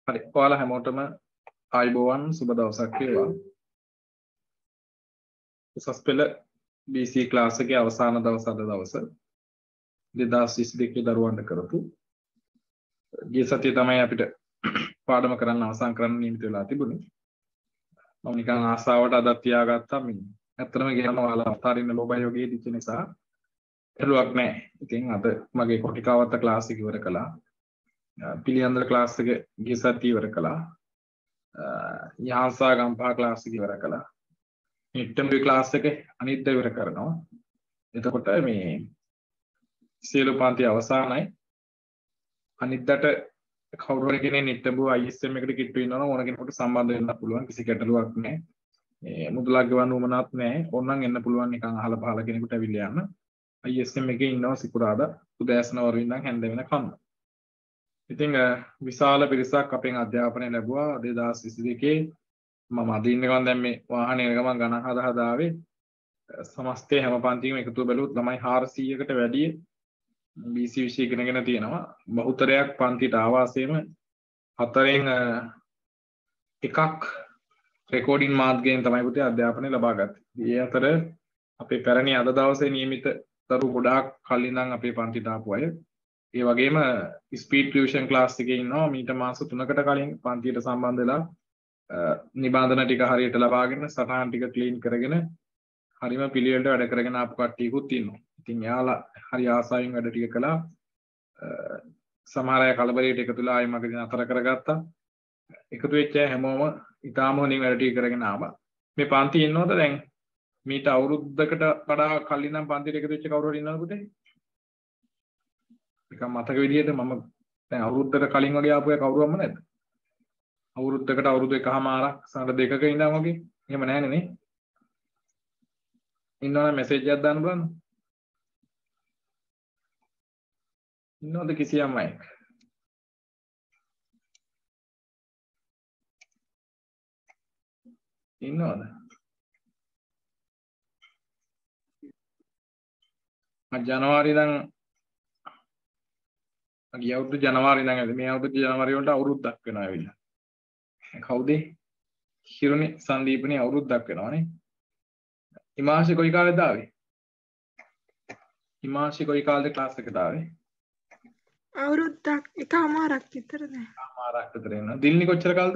හරි. ඔයාලා හැමෝටම ආයුබෝවන් සුබ දවසක් වේවා. උසස් පෙළ BC ක්ලාස් එකේ අවසාන දවස් අද දවස 2022 දරුවන්ට කරපු ගිය සතියේ තමයි අපිට පාඩම කරන්න අවසන් කරන්න නියමිත වෙලා තිබුණේ. මම නිකන් ආසාවට අදත් තියාගත්තා මේ. ඇත්තටම කියනවා ඔයාලා අතාරින්න ලෝභයෝගයේ දිච්ච නිසා එළුවක් නැහැ. ඉතින් අද මගේ කොටිකාවත්ත ක්ලාස් එක ඉවර කළා. පිළියන්දර ක්ලාස් එක ගිය සතියේ ඉවර කළා. යහසා ගම්පහ ක්ලාස් එක ඉවර කළා. මිට්ටම්බි ක්ලාස් එක අනිත් ඉවර කරනවා. එතකොට මේ සියලු පන්ති අවසానයි. අනිද්දාට කවුරු හරි කෙනෙක් නිට්ටඹු ISM එකට කිට්ටු වෙනවා ඕන කෙනෙකුට සම්බන්ධ වෙන්න පුළුවන්. කිසි ගැටලුවක් නැහැ. මේ මුදලක් ගෙවන්න උවමනක් නැහැ. ඕනනම් එන්න පුළුවන් නිකන් අහලා පහලා කෙනෙකුට ඇවිල්ලා යන්න. ISM එකේ ඉන්නවා සිකුරාදා උදෑසන වරුවෙන් ඉඳන් හැන්ද වෙනකම්. ඉතින් විශාල පිරිසක් අපෙන් අධ්‍යාපනය ලැබුවා 2022 මම අද ඉන්න ගමන් දැන් මේ වාහනේ යන ගමන් ගණන් හදා ආවේ සමස්තයේ හැම පන්තියකම එකතු බැලුවොත් ළමයි 400කට වැඩි BC විෂය ඉගෙනගෙන තියෙනවා. බහුතරයක් පන්තිට ආවාසයේම හතරෙන් එකක් රෙකෝඩින් මාධ්‍යයෙන් තමයි පුතේ අධ්‍යාපනය ලබා ගත්තේ. ඒ අතර අපේ පැරණි අද දවසේ නියමිත දරුවෝ ගොඩාක් කලින් ඉඳන් අපේ පන්තිට ආපු අය. ඒ වගේම ස්පීඩ් ටියුෂන් ක්ලාස් එකේ ඉන්නවා මීට මාස 3කට කලින් පන්තියට සම්බන්ධ වෙලා නිබන්ධන ටික හරියට ලබාගෙන සටහන් ටික ක්ලීන් කරගෙන හරිම පිළිවෙලට වැඩ කරගෙන ආපු කට්ටියකුත් ඉන්නවා. ඉතින් යාලා හරි ආසාවෙන් වැඩ ටික කළා. සමහර අය කලබලයට එකතු වෙලා ආයෙ මගදී නතර කරගත්තා. එකතු වෙච්ච අය හැමෝම ඉතාම හොඳින් වැඩ ටික කරගෙන ආවා. මේ පන්ති ඉන්නවද දැන් මීට අවුරුද්දකට වඩා කලින් නම් පන්තියට එකතු වෙච්ච කවුරු හරි ඉන්නවද පුතේ? නිකන් මතක විදියට මම දැන් අවුරුද්දකට කලින් වගේ ආපු අය කවුරුවක්ම නැද්ද? අවුරුද්දකට අවුරුදු එකමාරක් සඳ දෙකක ඉඳන් වගේ එහෙම නැහැනේ නේ. ඉන්නවනම් මැසේජ් එකක් දාන්න බලන්න. ඉන්නවද කිසියම් අයෙක්? ඉන්නවද? ජනවාරි ඉඳන් ගිය අවුරුදු ජනවාරි ඉඳන් ඇවිත් මේ අවුරුදු ජනවාරි වලට අවුරුද්දක් වෙනවා ඇවිල්ලා. කවුද? හිරුනි සංදීපනේ අවුරුද්දක් වෙනවානේ. හිමාංශි කොයි කාලෙද ආවේ? හිමාංශි කොයි කාලෙද ක්ලාස් එකට ආවේ? අවුරුද්දක් එකමාරක් විතර දැන්. එකමාරක් විතර වෙනවා. දිල්නි කොච්චර කාලද?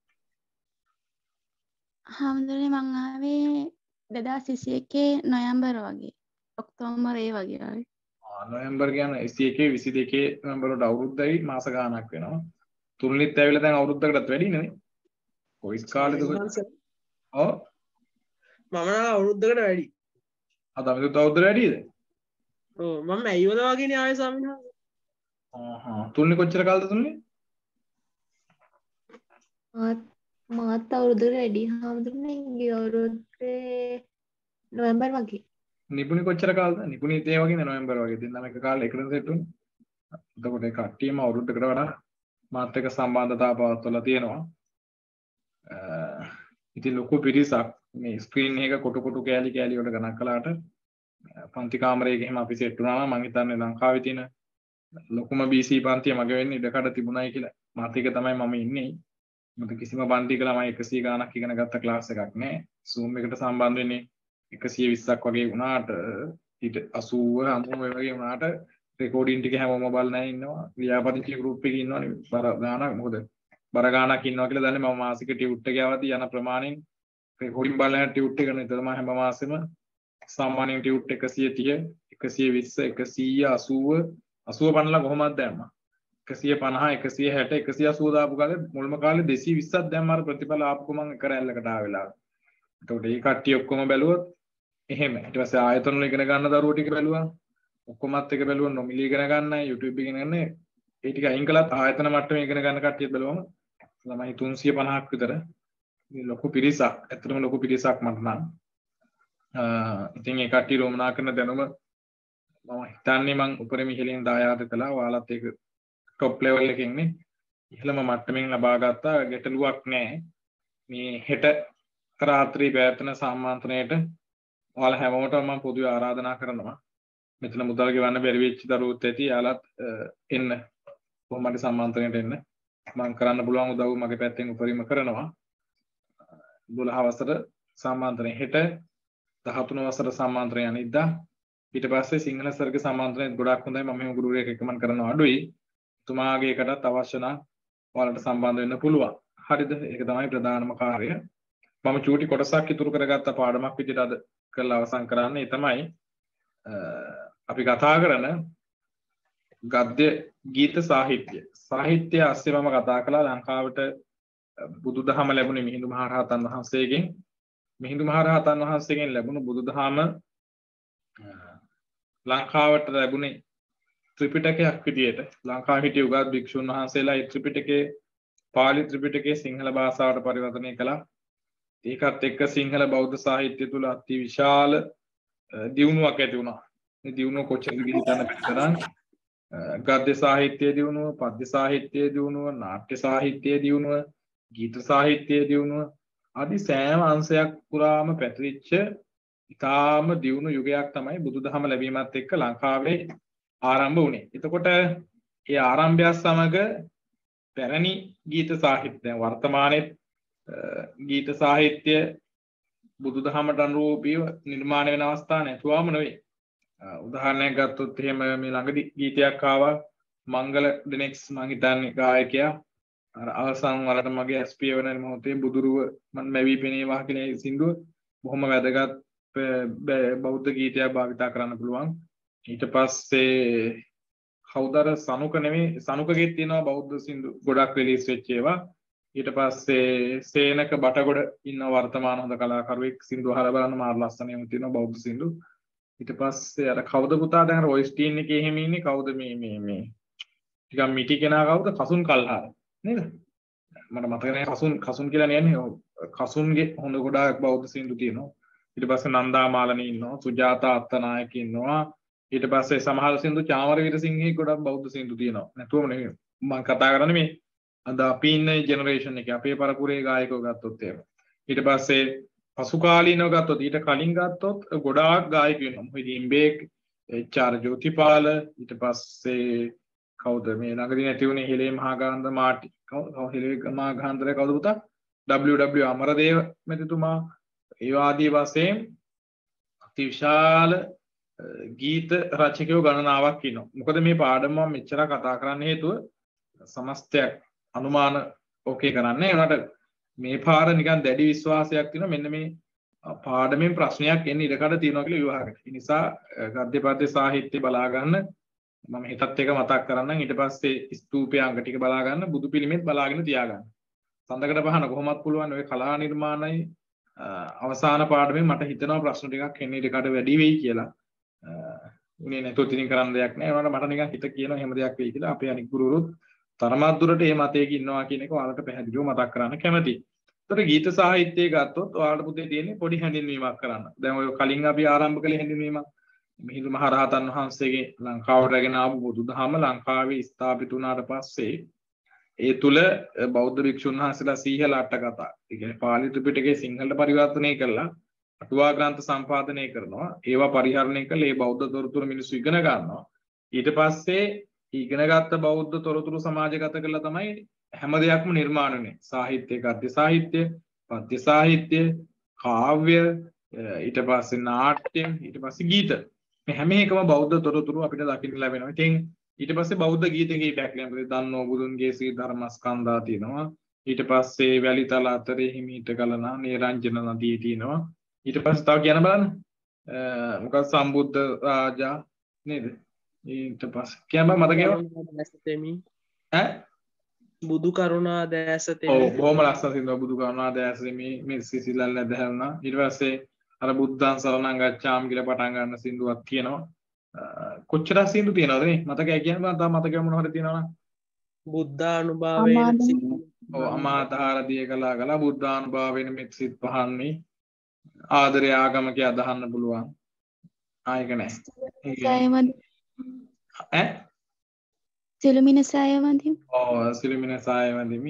හාමුදුරනේ මං ආවේ 2021 නොවැම්බර් වගේ. ඔක්තෝබර් ඒ වගේ ආවේ. නොවැම්බර් කියන්නේ 21 22 නොවැම්බර් වලට අවුරුද්දයි මාස ගාණක් වෙනවා. තුන්ලිත් ඇවිල්ලා දැන් අවුරුද්දකටත් වැඩි නේ. කොයි කාලෙද? ඔව්. මම නම් අවුරුද්දකට වැඩි. අද අපිට අවුරුද්දකට වැඩිද? ඔව් මම ඇයිවල වගේනේ ආවේ ස්වාමීන් වහන්සේ. තුන්ලි කොච්චර කාලද තුන්ලි? මාත් අවුරුද්දකට වැඩි හාමුදුරනේ ගිය අවුරුද්දේ නොවැම්බර් වගේ. නිපුණි කොච්චර කාලද? නිපුණිත් ඒ වගේනේ නොවැම්බර් වගේ. දෙන්නම එක කාලේ එකට සෙට් වුණා. එතකොට ඒ කට්ටියම අවුරුද්දකට වඩා මාත් එක්ක සම්බන්ධතාව පවත්වලා තියෙනවා. ඉතින් ලොකු පිරිසක් මේ ස්ක්‍රීන් එක කොටු කොටු කෑලි කෑලි වල ගණන් කළාට පන්ති කාමරයක එහෙම අපි සෙට් වුණා නම් මම හිතන්නේ ලංකාවේ තියෙන ලොකුම BC පන්තිය මගේ වෙන්නේ ඉඩකඩ තිබුණයි කියලා. මාත් එක තමයි මම ඉන්නේ. මොකද කිසිම පන්තියක ළමයි 100 ගාණක් ඉගෙන ගත්ත ක්ලාස් එකක් නැහැ. Zoom එකට සම්බන්ධ වෙන්නේ 120ක් වගේ වුණාට ඊට 80 90 වගේ වුණාට රෙකෝඩින් ටික හැමෝම බලලා ඉන්නවා. ලියාපදිංචි ගෲප් එකේ ඉන්නවනේ බර ගාණක්. මොකද බර ගාණක් ඉන්නවා කියලා දන්නේ මම මාසික ටියුට් එක යවදී යන ප්‍රමාණයෙන් රෙකෝඩින් බලන ටියුට් එක නේද තමයි හැම මාසෙම සාමාන්‍යයෙන් ටියුට් 130 120 180 80 පනලා කොහොමද දැම්මා 150 160 180 දාපු කාලේ මුල්ම කාලේ 220ක් දැම්ම අර ප්‍රතිඵල ආපු මම එක රැල්ලකට ආවෙලා. එතකොට මේ කට්ටිය ඔක්කොම බැලුවොත් එහෙම ඊට පස්සේ ආයතන වල ඉගෙන ගන්න දරුවෝ ටික බැලුවා. ඔක්කොමත් එක බැලුවා නොමිලි ඉගෙන ගන්නයි YouTube ඉගෙන ගන්න ඒ ටික අයින් කළත් ආයතන මට්ටමේ ඉගෙන ගන්න කට්ටිය බැලුවම ළමයි 350ක් විතර ලොකු පිරිසක්. ඇත්තටම ලොකු පිරිසක් මට නම්. ඉතින් ඒ කට්ටිය රෝමනා කරන දැනුම මම හිතන්නේ මං උපරිම ඉහළින් දායාද කළා. ඔයාලත් ඒක টොප් ලෙවල් එකකින් නේ ඉහළම මට්ටමින් ලබා ගත්තා. ගැටලුවක් නැහැ. මේ හෙට රාත්‍රී පැවැත්වෙන සම්මාන්ත්‍රණයට ඔයාලා හැමෝටම මම පොදුවේ ආරාධනා කරනවා. මෙතන මුදල් ගෙවන්න බැරි වෙච්ච දරුවෝත් ඇති. යාලත් එන්න. කොහොමද සම්මාන්ත්‍රණයට එන්න. මම කරන්න පුළුවන් උදව් මගේ පැත්තෙන් උපරිම කරනවා. 12 වසර සම්මාන්තරයෙන් හෙට 13 වසර සම්මාන්තරය අනිද්දා ඊට පස්සේ සිංහල සර්ග සම්මාන්තරයෙන් ගොඩක් හොඳයි මම මේ ගුරුවරයෙක් රෙකමන්ඩ් කරනවා අඩුයි. තුමාගේ එකටත් අවශ්‍ය නම් ඔයාලට සම්බන්ධ වෙන්න පුළුවන්. හරිද? ඒක තමයි ප්‍රධානම කාර්යය. මම චූටි කොටසක් ඉතුරු කරගත්ත පාඩමක් විදිහට අද කරලා අවසන් කරන්නේ. ඒ තමයි අපි කතා කරන ගද්‍ය ගීත සාහිත්‍ය. සාහිත්‍ය ASCII මම කතා කළා ලංකාවට බුදුදහම ලැබුණේ මිහිඳු මහරහතන් වහන්සේගෙන්. මිහිඳු මහරහතන් වහන්සේගෙන් ලැබුණු බුදුදහම ලංකාවට ලැබුණේ ත්‍රිපිටකයක් විදියට. ලංකාවේ හිටිය උගත් භික්ෂුන් වහන්සේලා ඒ ත්‍රිපිටකයේ පාලි ත්‍රිපිටකයේ සිංහල භාෂාවට පරිවර්තනය කළා. ඒකත් එක්ක සිංහල බෞද්ධ සාහිත්‍ය තුල අති විශාල දියුණුවක් ඇති වුණා. මේ දියුණුව කොච්චරද හිතන්න බැතරම් ගද්‍ය සාහිත්‍යයේ දියුණුව, පද්‍ය සාහිත්‍යයේ දියුණුව, නාට්‍ය සාහිත්‍යයේ දියුණුව, ගීත සාහිත්‍යයේ දියුණුව ආදී සෑම අංශයක් පුරාම පැතිරිච්ච ඉතාම දියුණු යුගයක් තමයි බුදුදහම ලැබීමත් එක්ක ලංකාවේ ආරම්භ වුණේ. එතකොට ඒ ආරම්භය සමග පැරණි ගීත සාහිත්‍ය වර්තමානයේ ගීත සාහිත්‍ය බුදුදහමට අනුරූපීව නිර්මාණය වෙන අවස්ථා නැතුවම නෙවෙයි. උදාහරණයක් ගත්තොත් එහෙම මේ ළඟදී ගීතයක් ආවා මංගල ඩිනෙක්ස් මං හිතන්නේ ගායකයා අර අවසන් වලට මගේ SP වෙන මොහොතේ බුදුරුව මන් මැවි පෙනේවා කියන සින්දුව බොහොම වැදගත් බෞද්ධ ගීතයක් භාවිතා කරන්න පුළුවන්. ඊට පස්සේ කවුදර සනුක නෙමෙයි සනුකගෙත් තියෙනවා බෞද්ධ සින්දු ගොඩක් රිලීස් වෙච්ච ඒවා. ඊට පස්සේ සේනක බටගොඩ ඉන්න වර්තමාන හොඳ කලාකරුවෙක් සින්දු අහලා බලන්න මාර ලස්සනම තියෙනවා බෞද්ධ සින්දු. ඊට පස්සේ අර කවුද පුතා දැන් රොයිස් ටීන් එකේ එහෙම ඉන්නේ කවුද මේ ටිකක් මිටි කෙනා කවුද කසුන් කල්හාර නේද? මට මතක නැහැ කසුන් කියලා නෑනේ. කසුන්ගේ හොඳ ගොඩාක් බෞද්ධ සින්දු තියෙනවා. ඊට පස්සේ නන්දා මාලනී ඉන්නවා, සුජාතා අත්තනායක ඉන්නවා. ඊට පස්සේ සමහර සින්දු චාමරවීර සිංහේ ගොඩක් බෞද්ධ සින්දු තියෙනවා. නැතුවම නෙමෙයි. මම කතා කරන්නේ මේ අද අපි ඉන්න ජෙනරේෂන් එකේ අපේ පරපුරේ ගායකයෝ ගත්තොත් එහෙම. ඊට පස්සේ පසු කාලීනව ගත්තොත් ඊට කලින් ගත්තොත් ගොඩාක් ගායකයෝ ඉන්නවා. මොහිදීන් ඉම්බේක්, එච්.ආර්. ජෝතිපාල, ඊට පස්සේ කවුද මේ ළඟදී නැති වුණේ හෙලේ මහාගාන්ධ මාටි. කවුද හෙලේ මහාගාන්ධරේ කවුද පුතා? W.W. අමරදේව මෙතුමා. ඒ ආදී වශයෙන් අති විශාල ගීත රචකයෝ ගණනාවක් ඉන්නවා. මොකද මේ පාඩම මම මෙච්චර කතා කරන්න හේතුව සමස්තයක් අනුමාන ඕකේ කරන්නේ. ඒකට මේ පාර නිකන් දැඩි විශ්වාසයක් තියෙනවා මෙන්න මේ පාඩමෙන් ප්‍රශ්නයක් එන්න ඉඩකඩ තියෙනවා කියලා විවාහකට. ඒ නිසා ගද්‍ය පද්‍ය සාහිත්‍ය බලා ගන්න මම හිතත් එක මතක් කරන්නම්. ඊට පස්සේ ස්තූපයේ අංග ටික බලා ගන්න, බුදු පිළිමෙත් බලාගෙන තියාගන්න. සඳකඩ පහන කොහොමත් පුළුවන් ඔය කලා නිර්මාණයි අවසාන පාඩමෙන් මට හිතෙනවා ප්‍රශ්න ටිකක් එන්න ඉඩකඩ වැඩි වෙයි කියලා. උනේ නැතුව ඉතින් කරන්න දෙයක් නැහැ. ඒවට මට නිකන් හිත කියනවා එහෙම දෙයක් වෙයි කියලා. අපේ අනික් ගුරුවරුත් තරමක් දුරට මේ මතයක ඉන්නවා කියන එක ඔයාලට පැහැදිලිව මතක් කරන්න කැමතියි. ඒතර ගීත සාහිත්‍යය ගත්තොත් ඔයාලට පුතේ තියෙන්නේ පොඩි හැඳින්වීමක් කරන්න. දැන් ඔය කලින් අපි ආරම්භ කළේ හැඳින්වීමක්. මිහිඳු මහරහතන් වහන්සේගේ ලංකාවට රැගෙන ආපු බුදුදහම ලංකාවේ ස්ථාපිත වුණාට පස්සේ ඒ තුල බෞද්ධ භික්ෂුන් වහන්සේලා සීහල අට කතා. ඒ කියන්නේ පාලි ත්‍රිපිටකයේ සිංහලට පරිවර්තනය කළා. අටුවා ග්‍රන්ථ සම්පාදනය කරනවා. ඒවා පරිහරණය කළේ බෞද්ධ තොරතුරු මිනිස්සු ඉගෙන ගන්නවා. ඊට පස්සේ ඉගෙනගත්ත බෞද්ධ තොරතුරු සමාජගත කළා තමයි හැම දෙයක්ම නිර්මාණය වෙන්නේ. සාහිත්‍ය, ගද්‍ය සාහිත්‍ය, පද්‍ය සාහිත්‍ය, කාව්‍ය, ඊට පස්සේ නාට්‍ය, ඊට පස්සේ ගීත. මේ හැම එකම බෞද්ධ තොරතුරු අපිට දකින්න ලැබෙනවා. ඉතින් ඊට පස්සේ බෞද්ධ ගීත කීපයක් ලැබෙනවා. දන්නෝ බුදුන්ගේ ශ්‍රී ධර්මස්කන්ධා තියෙනවා. ඊට පස්සේ වැලිතල අතරේ හිමීට ගලනා නිරංජන නදී තියෙනවා. ඊට පස්සේ තව කියන බලන්න මොකක්ද සම්බුද්ධ රාජා නේද? ඊට පස්සේ කියන්න මතකයි ඈ බුදු කරුණා දැසතේ. ඔව් බොහොම ලස්සන සින්දුව බුදු කරුණා දැසතේ මේ සිසිලල් දැහැවුණා. ඊට පස්සේ අර බුද්ධං සරණං ගච්ඡාමි කියලා පටන් ගන්න සින්දුවක් තියෙනවා. කොච්චර සින්දු තියෙනවද නේ? මතකයි කියන්න බෑ. තාම මතකයි මොන හරි තියෙනවනම් බුද්ධානුභාවයෙන් ඔව් අමාදාර දිය කළා කළා බුද්ධානුභාවයෙන් මෙත් සිත් පහන්නේ ආදරය ආගමක අදහන්න පුළුවන්. ආයක නැහැ. ඈ සිළුමිණ සායවන්දිම. ඔව් සිළුමිණ සායවන්දිමි.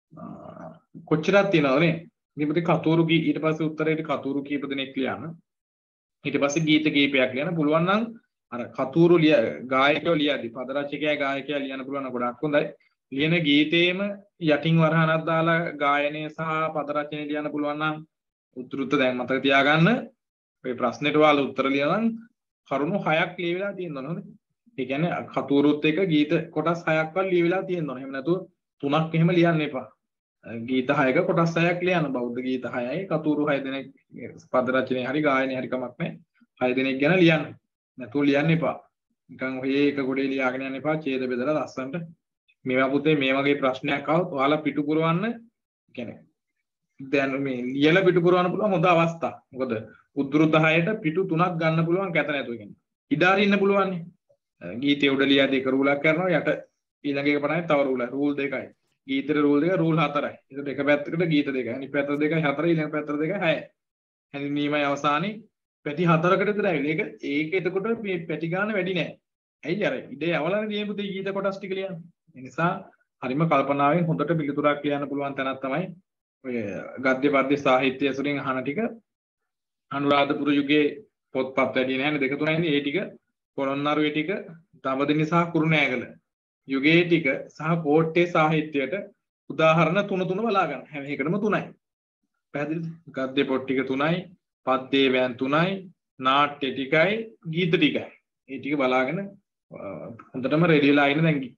කොච්චරක් තියෙනවද නේ? ඊපස්සේ කතෝරු කී ඊට පස්සේ උත්තරේට කතෝරු කීප දෙනෙක් ලියන්න. ඊට පස්සේ ගීත කීපයක් ලියන්න පුළුවන් නම් අර කතෝරු ගායකයෝ ලියද්දි පද රචකයා ගායකයා ලියන්න පුළුවන් නම් ගොඩක් හොඳයි. ලියන ගීතේම යටින් වරහනක් දාලා ගායනය සහ පද රචනය ලියන්න පුළුවන් නම් උත්තරුත්ත දැන් මතක තියාගන්න. ඔය ප්‍රශ්නෙට ඔයාලා උත්තර ලියනනම් කරුණු 6ක් ලියවිලා තියෙනවා නේද? ඒ කියන්නේ කතූරුත් එක ගීත කොටස් 6ක්වත් ලියවිලා තියෙනවා. එහෙම නැතුව 3ක් එහෙම ලියන්න එපා. ගීත 6ක කොටස් 6ක් ලියන්න. බෞද්ධ ගීත 6යි කතූරු 6 දෙනෙක් පද රචනය හරි ගායනය හරි කමක් නැහැ. 6 දෙනෙක් ගැන ලියන්න. නැතුව ලියන්න එපා. නිකන් ඔය එක ගොඩේ ලියාගෙන යන්න එපා. ඡේද බෙදලා ලස්සනට මේවා පුතේ මේ වගේ ප්‍රශ්නයක් આવොත් ඔයාලා පිටු පුරවන්න කියන්නේ දැන් මේ ලියලා පිටු පුරවන්න පුළුවන් හොඳ අවස්ථා. මොකද උද්දෘත 6ට පිටු 3ක් ගන්න පුළුවන් කැත නැතුව කියන්නේ. ඉඩාරින්න ඉන්න පුළුවන් නේ. ගීතේ උඩ ලියා දෙක රූලක් කරනවා යට ඊළඟ එක පටන් තව රූල් දෙකයි. ගීතේ රූල් දෙක රූල් 4යි. ඒකට එක පැත්තකට ගීත දෙකයි. අනිත් පැත්තට දෙකයි 4යි ඊළඟ පැත්තට දෙකයි 6යි. හැඳින්වීමයි අවසානයේ පැටි 4කට විතර ඇවිල්ලා. ඒක එතකොට මේ පැටි ගන්න වැඩි නෑ. ඇයි අර ඉඩේ අවලන දියේ පුතේ ගීත කොටස් ටික ලියන්න. ඒ නිසා හරිම කල්පනාවෙන් හොඳට පිළිතුරක් ලියන්න පුළුවන් තැනක් තමයි ඔය ගද්‍ය පද්‍ය සාහිත්‍ය ඇසුරින් අහන ටික. අනුරාධපුර යුගයේ පොත්පත් වැඩි නැහැ දෙක තුනයිනේ. ඒ ටික පොළොන්නරුවේ ටික දඹදිව සහ කුරුණෑගල යුගයේ ටික සහ කෝට්ටේ සාහිත්‍යයට උදාහරණ තුන බලා ගන්න. හැම එකටම 3යි. පැහැදිලිද? ගද්‍ය පොත් ටික 3යි, පද්‍ය වෑන් 3යි, නාට්‍ය ටිකයි, ගීත ටිකයි. ඒ ටික බලාගෙන හොඳටම රෙඩි වෙලා ඉන්න දැන්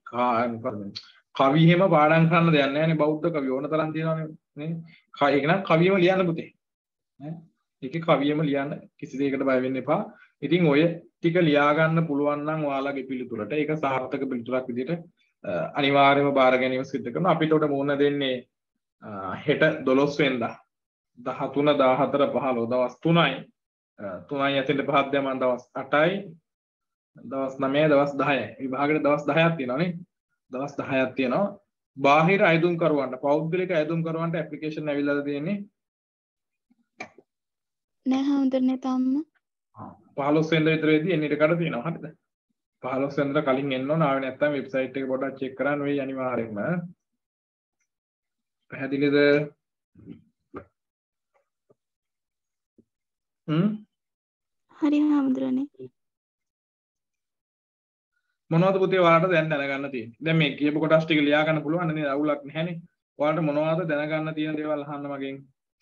කවි හැම පාඩම් කරන්න දෙයක් නැහැ නේ. බෞද්ධ කවි ඕන තරම් තියෙනවානේ නේ. ඒක නම් කවියම ලියන්න පුතේ. ඈ ඒකේ කවියම ලියන්න කිසි දෙයකට බය වෙන්න එපා. ඉතින් ඔය ටික ලියා ගන්න පුළුවන් නම් ඔයාලගේ පිළිතුරට ඒක සාර්ථක පිළිතුරක් විදිහට අනිවාර්යයෙන්ම බාර ගැනීම සිදු කරනවා. අපිට උඩ මුණ දෙන්නේ හෙට 12 වෙනිදා 13 14 15 දවස් 3යි. 3යි ඇතුළේ පහක් දැමන් දවස් 8යි. දවස් 9 දවස් 10යි. විභාගෙට දවස් 10ක් තියෙනවා නේ. දවස් 10ක් තියෙනවා. බාහිර අයදුම් කරුවන්ට පෞද්ගලික අයදුම් කරුවන්ට ඇප්ලිකේෂන් ඇවිල්ලාද තියෙන්නේ? නෑ හඳුන්නේ තාම. 15 වෙනිදා විතර වෙද්දී එන්න ඉඩ කඩ තියෙනවා. හරිද? 15 වෙනිදා කලින් එන්න ඕන. ආවේ නැත්නම් වෙබ්සයිට් එක පොඩ්ඩක් චෙක් කරන්න වෙයි අනිවාර්යයෙන්ම. පැහැදිලිද? හරි හඳුරන්නේ. මොනවද පුතේ ඔයාලට දැන් දැනගන්න තියෙන්නේ? දැන් මේ කියපු කොටස් ටික ලියා ගන්න පුළුවන් නේද? අවුලක් නැහැනේ. ඔයාලට මොනවද දැනගන්න තියෙන දේවල් අහන්න මගෙන්.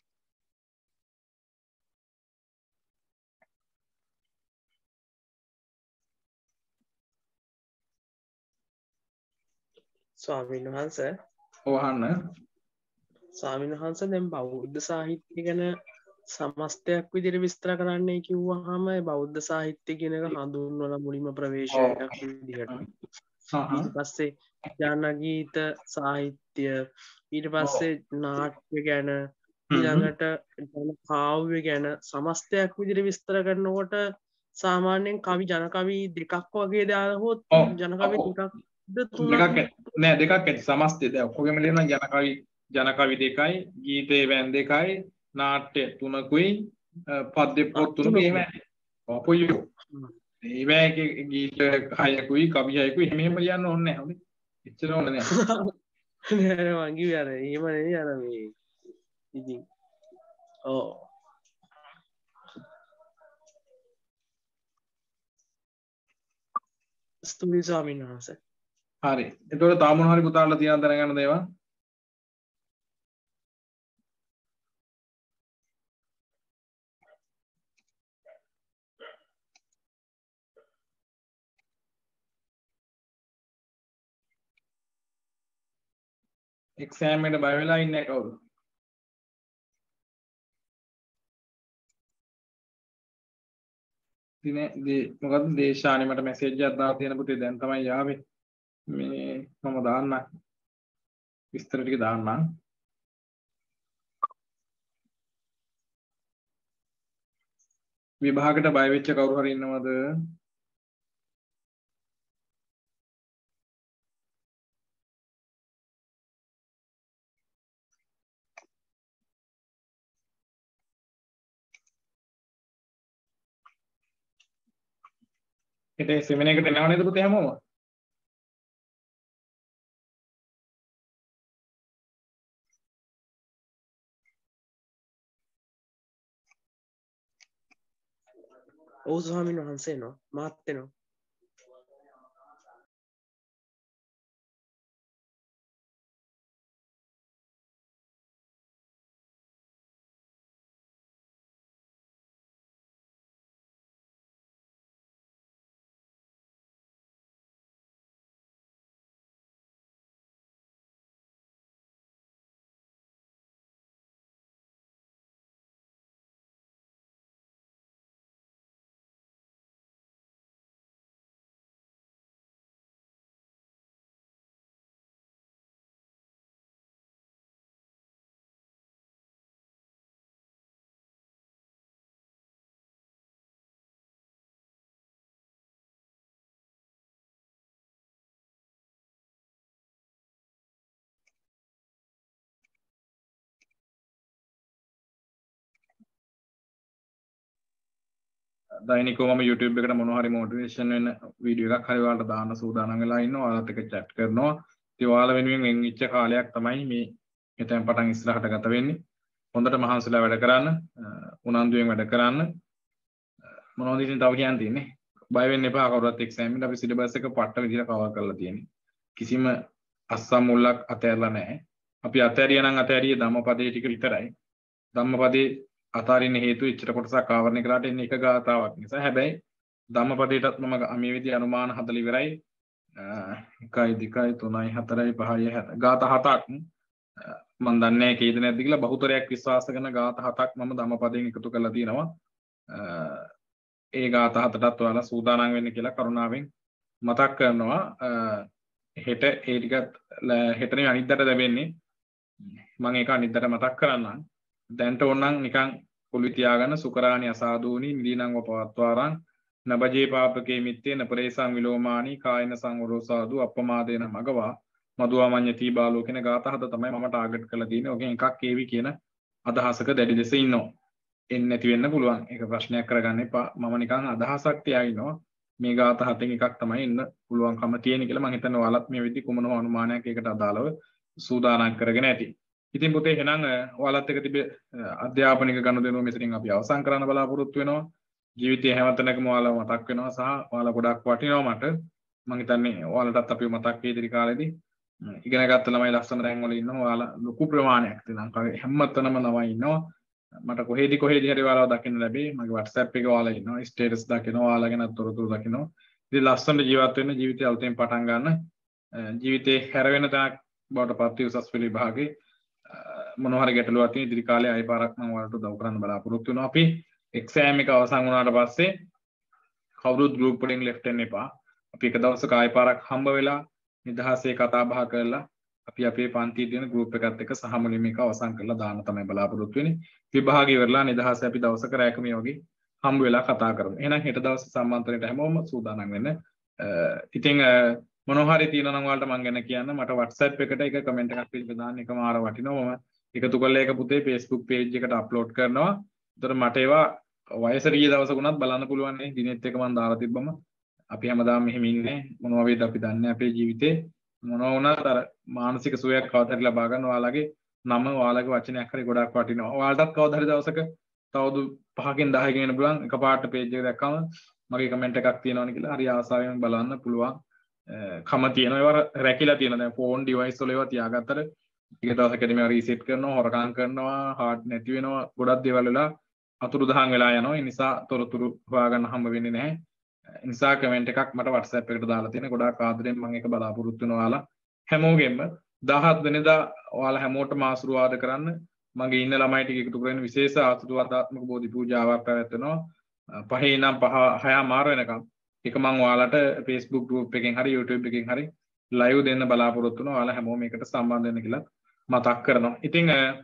ස්වාමීන් වහන්සේ ඔව් අහන්න. ස්වාමීන් වහන්සේ දැන් බෞද්ධ සාහිත්‍ය ගැන සමස්තයක් විදිහට විස්තර කරන්නයි කිව්වහම බෞද්ධ සාහිත්‍ය කියන එක හඳුන්වන මුලින්ම ප්‍රවේශයක් විදිහට. ඊට පස්සේ ජනගීත සාහිත්‍ය ඊට පස්සේ නාට්‍ය ගැන ඊළඟට ජන කාව්‍ය ගැන සමස්තයක් විදිහට විස්තර කරනකොට සාමාන්‍යයෙන් කවි ජන කවි දෙකක් වගේ දාලා හොත් ජන කවි දෙකක් තුනක් නෑ දෙකක් ඇති සමස්තය. දැන් ඔක්කොගෙම ලියනවා ජන කවි දෙකයි, ගීතේ වෑන් දෙකයි, නාට්‍ය 3කුයි, පද්‍ය පොත් 3කුයි එහෙම ඇති. අපොයියෝ. ඒ වෑගේ ගීත 6කුයි, කවි 6කුයි එහෙම ලියන්න ඕනේ නැහැ. හොඳේ. එච්චර ඕනේ නැහැ. නෑ මං කිව්වේ අර එහෙම නෙවෙයි අර මේ ඉතින් ඔව් ස්තුතියි ස්වාමීන් වහන්සේ. හරි. එතකොට තාම මොනවා හරි පුතාලා තියන දැනගන්න දේවල්? එක්සෑම් එකට බය වෙලා ඉන්නේ කවුද? මොකද දේශානි මට මැසේජ් එකක් දාලා තියෙන පුතේ දැන් තමයි යාවේ. මේ මම දාන්න විස්තර ටික දාන්නම්. විභාගයට බය වෙච්ච කවුරු හරි ඉන්නවද? ඒකේ සෙමිනාර් එකට එනව නේද පුතේ හැමෝම? ඔව් ස්වාමීන් වහන්සේ නෝ මාත් වෙනවා. දෛනිකව මම YouTube එකට මොනවා හරි මොටිවේෂන් වෙන වීඩියෝ එකක් හරි ඔයාලට දාන්න සූදානම් වෙලා ඉන්නවා. ඔයාලත් එක්ක chat කරනවා. ඉතින් ඔයාලා වෙනුවෙන් වෙන්විච්ච කාලයක් තමයි මේ මෙතෙන් පටන් ඉස්සරහට ගත වෙන්නේ. හොඳට මහන්සිලා වැඩ කරන්න, උනන්දුවෙන් වැඩ කරන්න. මොනවද ඉතින් තව කියන්න තියෙන්නේ? බය වෙන්න එපා කවුරුත් එක්සෑම් එකේ අපි සිලබස් එක පට්ට විදිහට කවර් කරලා තියෙන්නේ. කිසිම අස්සම් මුල්ලක් අතහැරලා නැහැ. අපි අතහැරියා නම් අතහැරියේ ධම්මපදයේ ටික විතරයි. ධම්මපදයේ අතාරින්න හේතු ඉච්චර කොටසක් ආවරණය කරලාට එන්නේ එක ගාතාවක් නිසා. හැබැයි ධම්මපදයටත් මම මේ විදිහ අනුමාන හදලා ඉවරයි. 1 2 3 4 5 6 ගාථා 7ක් මම දන්නේ නැහැ කීයද නැද්ද කියලා බහුතරයක් විශ්වාස කරන ගාථා 7ක් මම ධම්මපදයෙන් එකතු කරලා තියෙනවා. ඒ ගාථා 7ටත් ඔයාලා සූදානම් වෙන්න කියලා කරුණාවෙන් මතක් කරනවා. හෙට ඒ ටිකත් හෙටනේ අනිද්දාට ලැබෙන්නේ. මම ඒක අනිද්දාට මතක් කරන්නම්. දැන්ට ඕනනම් නිකන් පොළි තියාගන්න සුකරාණි අසාදූනි නිදීනං වපවත්වාරං නබජේ පාපකේ මිත්තේ නපරේසං විලෝමානි කායන සංවරෝ සාදු අප්පමාදේන මගවා මදුවාමඤ්ඤති බාලෝ කියන ගාථා හද තමයි මම ටාගට් කරලා තියෙන්නේ. ඔකෙන් එකක් ඒවි කියන අදහසක දැඩි ලෙස ඉන්නවා. එන්නේ නැති වෙන්න පුළුවන්. ඒක ප්‍රශ්නයක් කරගන්න එපා. මම නිකන් අදහසක් තියාගෙන ඉන්නවා. මේ ගාථා හතෙන් එකක් තමයි ඉන්න පුළුවන්කම තියෙන කියලා මම හිතන්නේ ඔයාලත් මේ විදි කුමන අනුමානයක් ඒකට අදාළව සූදානම් කරගෙන ඇති. ඉතින් පුතේ එහෙනම් ඔයාලත් එක්ක තිබෙ අධ්‍යාපනික ගනුදෙනුව මෙතනින් අපි අවසන් කරන්න බලාපොරොත්තු වෙනවා. ජීවිතයේ හැමතැනකම ඔයාලව මතක් වෙනවා සහ ඔයාලා ගොඩක් වටිනවා මට. මම හිතන්නේ ඔයාලටත් අපි මතක් වෙයි ඉදිරි කාලෙදී. ඉගෙන ගත්ත ළමයි ලස්සන තැන් වල ඉන්නවා. ඔයාලා ලොකු ප්‍රමාණයක් ලංකාවේ හැමතැනම ළමයි ඉන්නවා. මට කොහෙදි හරි ඔයාලව දකින්න ලැබේ. මගේ WhatsApp එකේ ඔයාලා ඉන්නවා. ස්ටේටස් දකිනවා. ඔයාලා ගැන තොරතුරු දකිනවා. ඉතින් ලස්සන ජීවත් වෙන්න ජීවිතය අලුතෙන් පටන් ගන්න. ජීවිතේ හැර වෙන තැනක් බවට පත් වී උසස් පෙළ විභාගේ මොනවා හරි ගැටලුවක් තියෙන ඉදිරි කාලේ ආයෙ පාරක් මම ඔයාලට උදව් කරන්න බලාපොරොත්තු වෙනවා. අපි එක්සෑම් එක අවසන් වුණාට පස්සේ කවුරුත් ගෲප් වලින් ලෙෆ්ට් වෙන්න එපා. අපි එක දවසක ආයෙ පාරක් හම්බ වෙලා නිදහසේ කතා බහ කරලා අපි අපේ පන්තියේ තියෙන ගෲප් එකත් එක්ක සහ මුලින්ම එක අවසන් කරලා දාන්න තමයි බලාපොරොත්තු වෙන්නේ. විභාගය ඉවරලා නිදහසේ අපි දවසක රැයක මේ වගේ හම්බ වෙලා කතා කරමු. එහෙනම් හෙට දවසේ සම්මන්ත්‍රණයට හැමෝම සූදානම් වෙන්න. ඉතින් මොනවා හරි තියෙනවා නම් ඔයාලට මම ගැන කියන්න මට WhatsApp එකට එක කමෙන්ට් එකක් පිළිබඳ දාන්න එක මාර වටිනවා. මම එකතු කරලා ඒක පුතේ Facebook page එකට අප්ලෝඩ් කරනවා. ඒතර මට ඒවා වයසට ගිය දවසකුණත් බලන්න පුළුවන් නේ. දිනෙත් එක මම දාලා තිබ්බම අපි හැමදාම මෙහෙම ඉන්නේ මොනවා වේද අපි දන්නේ අපේ ජීවිතේ මොනවා වුණත් අර මානසික සුවයක් කවදා හරි ලබා ගන්න ඔයාලගේ නම ඔයාලගේ වචනයක් හරි ගොඩක් වටිනවා. ඔයාලටත් කවදා හරි දවසක තවදු 5කින් 10කින් එන්න පුළුවන් එකපාරට page එක දැක්කම මගේ කමෙන්ට් එකක් තියෙනවනේ කියලා හරි ආසාවෙන් බලන්න පුළුවන්. කම තියෙනවා ඒවා රැකිලා තියෙනවා. දැන් ෆෝන් ඩිවයිස් වල ඒවා තියාගත්තට ටික දවසකදී මේවා රීසෙට් කරනවා, හොරකම් කරනවා, හાર્ඩ් නැති වෙනවා, ගොඩක් දේවල් වෙලා අතුරුදහන් වෙලා යනවා. ඒ නිසා තොරතුරු හොයාගන්න හම්බ වෙන්නේ නැහැ. ඒ නිසා කමෙන්ට් එකක් මට WhatsApp එකට දාලා තියෙන. ගොඩාක් ආදරෙන් මම ඒක බලාපොරොත්තු වෙනවා ඔයාලා හැමෝගෙම 17 වෙනිදා ඔයාලා හැමෝටම ආශිර්වාද කරන්න. මගේ ඉන්න ළමයි ටික එකතු කරගෙන විශේෂ ආශිර්වාදාත්මක බෝධි පූජාවක් පැවැත්වෙනවා. 5 ඉඳන් 6 මාර වෙනකම්. ඒක මම ඔයාලට Facebook group එකෙන් හරි YouTube එකෙන් හරි live දෙන්න බලාපොරොත්තු වෙනවා. ඔයාලා හැමෝම ඒකට සම්බන්ධ වෙන්න කියලා මතක් කරනවා. ඉතින්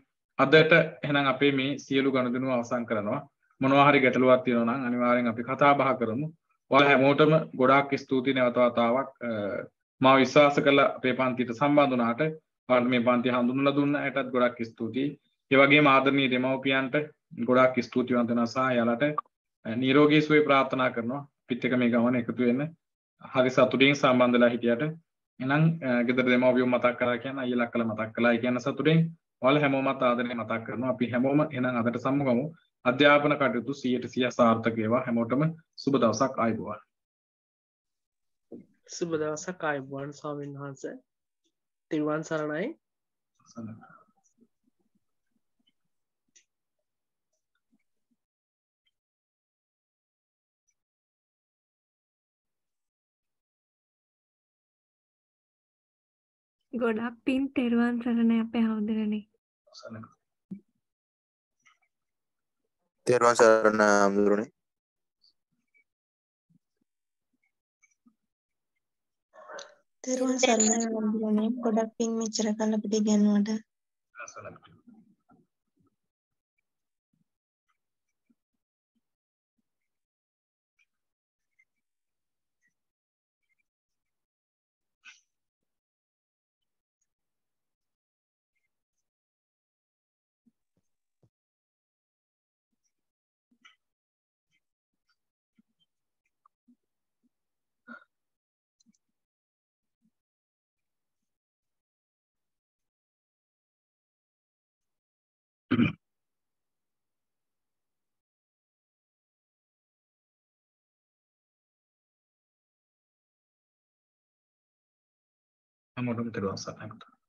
අදට එහෙනම් අපේ මේ සියලු ගනුදෙනු අවසන් කරනවා. මොනවා හරි ගැටලුවක් තියෙනවා නම් අනිවාර්යෙන් අපි කතා බහ කරමු. ඔයාලා හැමෝටම ගොඩාක් ස්තුතියි නැවත වතාවක් මම විශ්වාස කළා අපේ පන්තියට සම්බන්ධ වුණාට ඔයාලට මේ පන්තිය හඳුන්වලා දුන්න අයටත් ගොඩාක් ස්තුතියි. ඒ වගේම ආදරණීය දෙමව්පියන්ට ගොඩාක් ස්තුතිවන්ත වෙනවා සහ එයාලට නිරෝගී සුවය ප්‍රාර්ථනා කරනවා. පිට එක මේ ගමන එකතු වෙන්න හරි සතුටින් සම්බන්ධ වෙලා හිටියට එහෙනම් ගෙදර දෙමව්පියෝ මතක් කරලා කියන අයියලා කළා මතක් කළා කියන සතුටින් ඔයාලා හැමෝමත් ආදරෙන් මතක් කරනවා. අපි හැමෝම එහෙනම් අදට සම්මුගමු. අධ්‍යාපන කටයුතු 100% සාර්ථක වේවා. හැමෝටම සුබ දවසක් ආයුබෝවන්. සුබ දවසක් ආයුබෝවන් ස්වාමීන් වහන්සේ. තිරුවන් සරණයි. ගොඩක් පින් තෙරුවන් සරණයි අපේ හවුදරනේ. තෙරුවන් සරණ හාමුදුරනේ. තෙරුවන් සරණයි හාමුදුරනේ. ගොඩක් පින් මෙච්චර කල් අපිට ඉගෙනුවට. හැමෝටම තෙරුවන් සරණයි.